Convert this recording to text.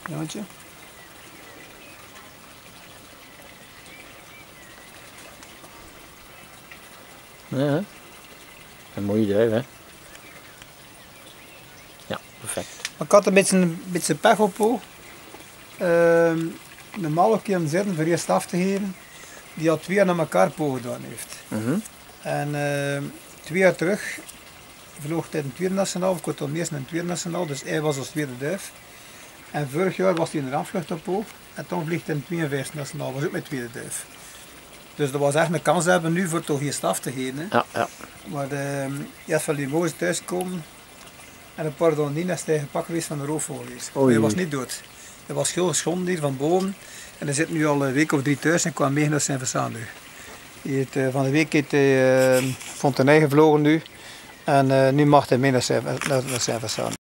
Jantje. Ja, een mooie duif, hè? Ja, perfect. Maar ik had een beetje pech op po. Normaal een keer zitten voor eerst af te geven, die al 2 jaar naar elkaar po gedaan heeft. En 2 jaar terug vloog hij in het tweede nationaal, of ik had al meest in het tweede nationaal, dus hij was als tweede duif. En vorig jaar was hij in de aanvlucht op po, en toen vliegt hij in het 52e nationaal, was ook mijn tweede duif. Dus dat was echt een kans hebben nu voor toch eerst af te geven. Hè. Ja, ja. Maar eerst van die mozen thuiskomen en een paar dagen nadien is hij gepakt geweest van de roofvogel geweest. Hij was niet dood. Hij was heel geschonden hier van boven en hij zit nu al een week of 3 thuis en kwam mee naar zijn verzaandag. Van de week heeft hij Fontenay gevlogen nu en nu mag hij mee naar zijn verzaandag.